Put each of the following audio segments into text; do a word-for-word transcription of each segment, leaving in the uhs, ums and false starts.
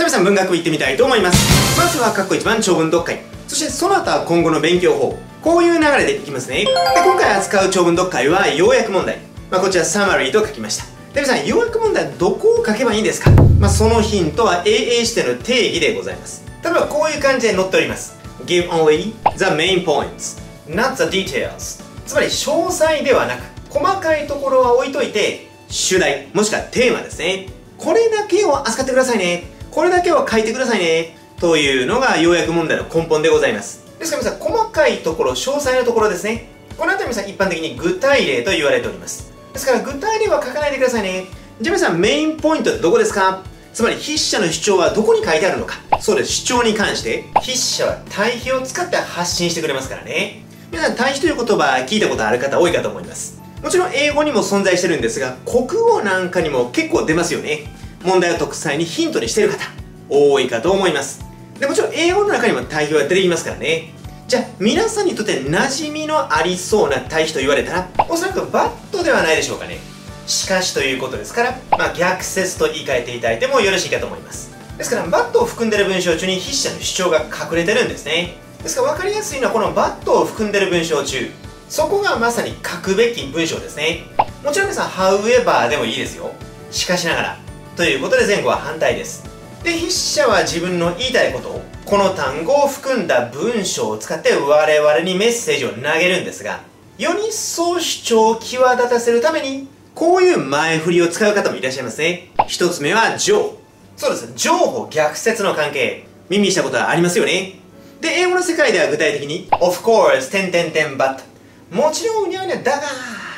皆さん文学部行ってみたいと思います。まずは括弧いちばん長文読解。そしてその後は今後の勉強法。こういう流れでいきますね。で、今回扱う長文読解は要約問題。まあ、こちらサマリーと書きました。で、皆さん要約問題はどこを書けばいいんですか？まあ、そのヒントは エーエー 視点の定義でございます。例えばこういう感じで載っております。Give only the main points, not the details。つまり詳細ではなく、細かいところは置いといて、主題、もしくはテーマですね。これだけを扱ってくださいね。これだけを書いてくださいね。というのが要約問題の根本でございます。ですから皆さん、細かいところ、詳細なところですね。このあたり皆さん一般的に具体例と言われております。ですから具体例は書かないでくださいね。じゃあ皆さん、メインポイントってどこですか？つまり筆者の主張はどこに書いてあるのか。そうです。主張に関して、筆者は対比を使って発信してくれますからね。皆さん、対比という言葉聞いたことある方多いかと思います。もちろん英語にも存在してるんですが、国語なんかにも結構出ますよね。問題を解く際にヒントにしている方、多いかと思います。で、もちろん英語の中にも対比は出てきますからね。じゃあ、皆さんにとって馴染みのありそうな対比と言われたら、おそらくバットではないでしょうかね。しかしということですから、まあ、逆説と言い換えていただいてもよろしいかと思います。ですから、バットを含んでいる文章中に筆者の主張が隠れてるんですね。ですから、分かりやすいのはこのバットを含んでいる文章中、そこがまさに書くべき文章ですね。もちろん皆さん、however でもいいですよ。しかしながら。ということで前後は反対です。で、筆者は自分の言いたいことを、この単語を含んだ文章を使って我々にメッセージを投げるんですが、より一層主張を際立たせるために、こういう前振りを使う方もいらっしゃいますね。一つ目は情報。そうです。情報逆説の関係。耳にしたことはありますよね。で、英語の世界では具体的に Of course, 点点点 but もちろんうにゃうにゃだが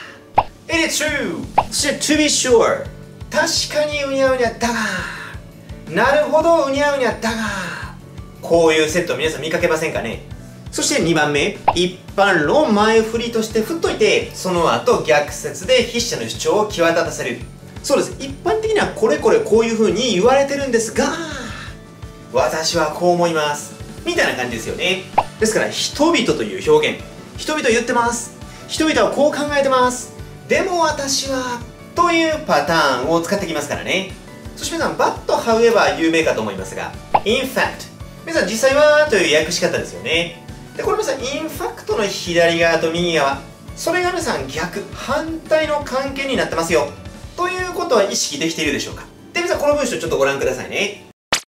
It is true そして to be sure 確かにうにゃうにゃだがなるほどうにゃうにゃだがこういうセット皆さん見かけませんかね。そしてにばんめ、一般論前振りとして振っといて、その後逆説で筆者の主張を際立たせる。そうです。一般的にはこれこれこういう風に言われてるんですが、私はこう思います。みたいな感じですよね。ですから、人々という表現。人々言ってます。人々はこう考えてます。でも私は、というパターンを使ってきますからね。そして皆さん、but however 有名かと思いますが、in fact。皆さん、実際はという訳し方ですよね。で、これ皆さん、in fact の左側と右側。それが皆さん、逆、反対の関係になってますよ。ということは意識できているでしょうか。で、皆さん、この文章ちょっとご覧くださいね。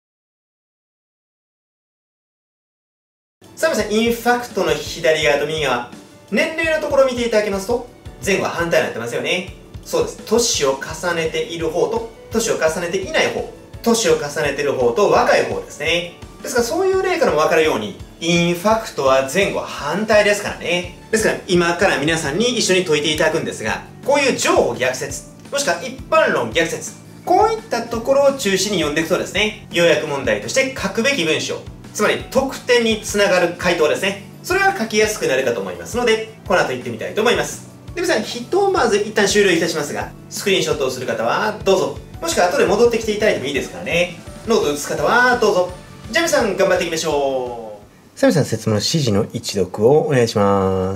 さあ皆さん、in fact の左側と右側。年齢のところを見ていただきますと、前後は反対になってますよね。そうです。年を重ねている方と、年を重ねていない方。年を重ねている方と若い方ですね。ですからそういう例からも分かるように、in fact は前後は反対ですからね。ですから今から皆さんに一緒に解いていただくんですが、こういう情報逆説、もしくは一般論逆説、こういったところを中心に読んでいくとですね、要約問題として書くべき文章、つまり得点につながる回答ですね。それは書きやすくなるかと思いますので、この後言ってみたいと思います。で、皆さん、ひとまず一旦終了いたしますが、スクリーンショットをする方はどうぞ。もしくは後で戻ってきていただいてもいいですからね。ノートを写す方はどうぞ。じゃあ皆さん頑張っていきましょう。さあ皆さん説明の指示の一読をお願いします。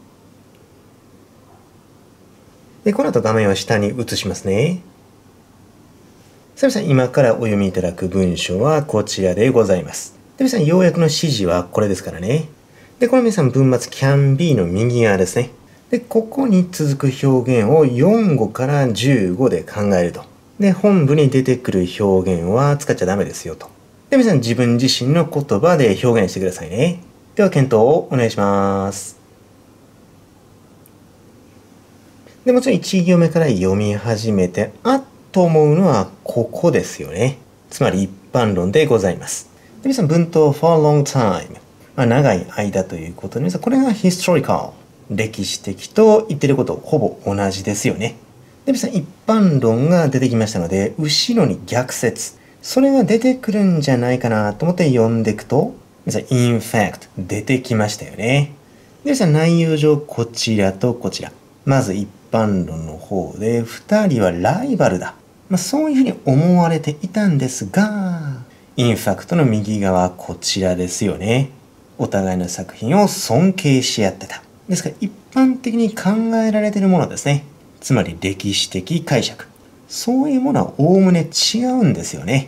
で、この後画面を下に移しますね。さあ皆さん今からお読みいただく文章はこちらでございます。で、皆さん要約の指示はこれですからね。で、この皆さん文末 can be の右側ですね。で、ここに続く表現をよんごからじゅうごで考えると。で、本文に出てくる表現は使っちゃダメですよと。で、皆さん自分自身の言葉で表現してくださいね。では、検討をお願いします。で、もちろんいち行目から読み始めて、あっと思うのはここですよね。つまり一般論でございます。で、皆さん文頭 for a long time。まあ、長い間ということで、皆さんこれが historical。歴史的と言ってることほぼ同じですよね。で、皆さん一般論が出てきましたので、後ろに逆説。それが出てくるんじゃないかなと思って読んでいくと、皆さん in fact 出てきましたよね。で、皆さん内容上こちらとこちら。まず一般論の方で、二人はライバルだ。まあ、そういうふうに思われていたんですが、in fact の右側こちらですよね。お互いの作品を尊敬し合ってた。ですから一般的に考えられているものですね。つまり歴史的解釈。そういうものはおおむね違うんですよね。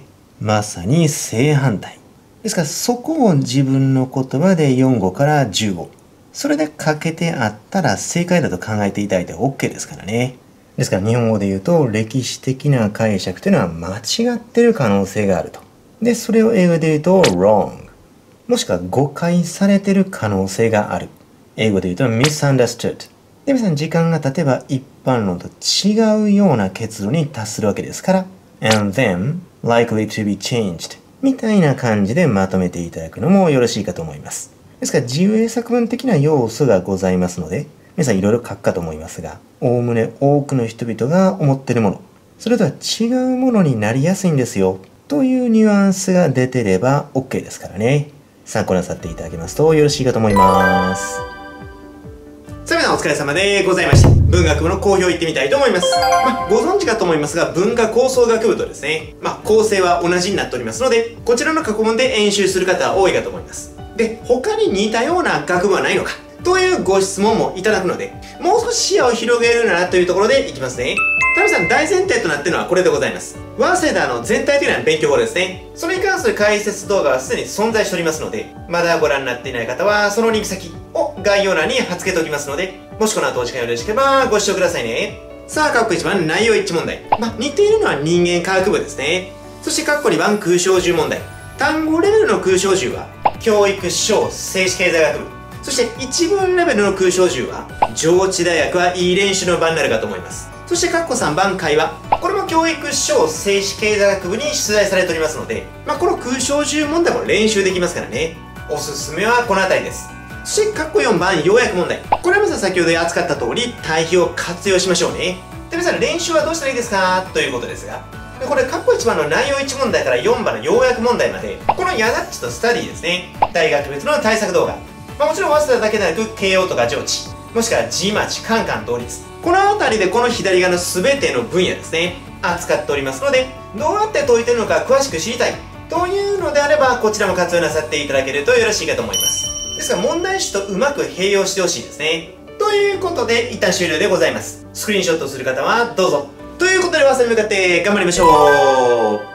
まさに正反対。ですからそこを自分の言葉でよん語からじゅう語。それでかけてあったら正解だと考えていただいて OK ですからね。ですから日本語で言うと歴史的な解釈というのは間違ってる可能性があると。で、それを英語で言うと wrong。もしくは誤解されてる可能性がある。英語で言うと misunderstood。で、皆さん時間が経てば一般論と違うような結論に達するわけですから、and then likely to be changed みたいな感じでまとめていただくのもよろしいかと思います。ですから自由英作文的な要素がございますので、皆さんいろいろ書くかと思いますが、おおむね多くの人々が思っているもの、それとは違うものになりやすいんですよ、というニュアンスが出てれば OK ですからね。参考なさっていただけますとよろしいかと思います。さあ皆さんお疲れ様でございました。文学部の講評いってみたいと思います。まあ、ご存知かと思いますが、文化構想学部とですね、まあ、構成は同じになっておりますので、こちらの過去問で演習する方は多いかと思います。で、他に似たような学部はないのかというご質問もいただくので、もう少し視野を広げるならというところでいきますね。タミさん、大前提となっているのはこれでございます。早稲田の全体的な勉強法ですね。それに関する解説動画はすでに存在しておりますので、まだご覧になっていない方は、そのリンク先を概要欄に貼っ付けておきますので、もしこの後お時間よろしければご視聴くださいね。さあ、括弧いちばん内容一致問題。まあ、似ているのは人間科学部ですね。そして括弧にばん空小銃問題。単語レベルの空小銃は、教育小政治経済学部。そして一文レベルの空小銃は、上智大学はいい練習の場になるかと思います。そして、括弧さんばん会話。これも教育小政治経済学部に出題されておりますので、まあ、この空小銃問題も練習できますからね。おすすめはこの辺りです。そして、括弧よんばん要約問題。これはまず先ほど扱った通り、対比を活用しましょうね。で、皆さん練習はどうしたらいいですかということですが、でこれ、括弧いちばんの内容いち問題からよんばんの要約問題まで、このヤダッチとスタディですね。大学別の対策動画。まあ、もちろん早稲田だけでなく、慶応とか上智、もしくは G マチ、カンカン同率。この辺りでこの左側の全ての分野ですね、扱っておりますので、どうやって解いてるのか詳しく知りたいというのであれば、こちらも活用なさっていただけるとよろしいかと思います。ですから問題集とうまく併用してほしいですね。ということで、一旦終了でございます。スクリーンショットする方はどうぞ。ということで、早稲田に向かって頑張りましょう。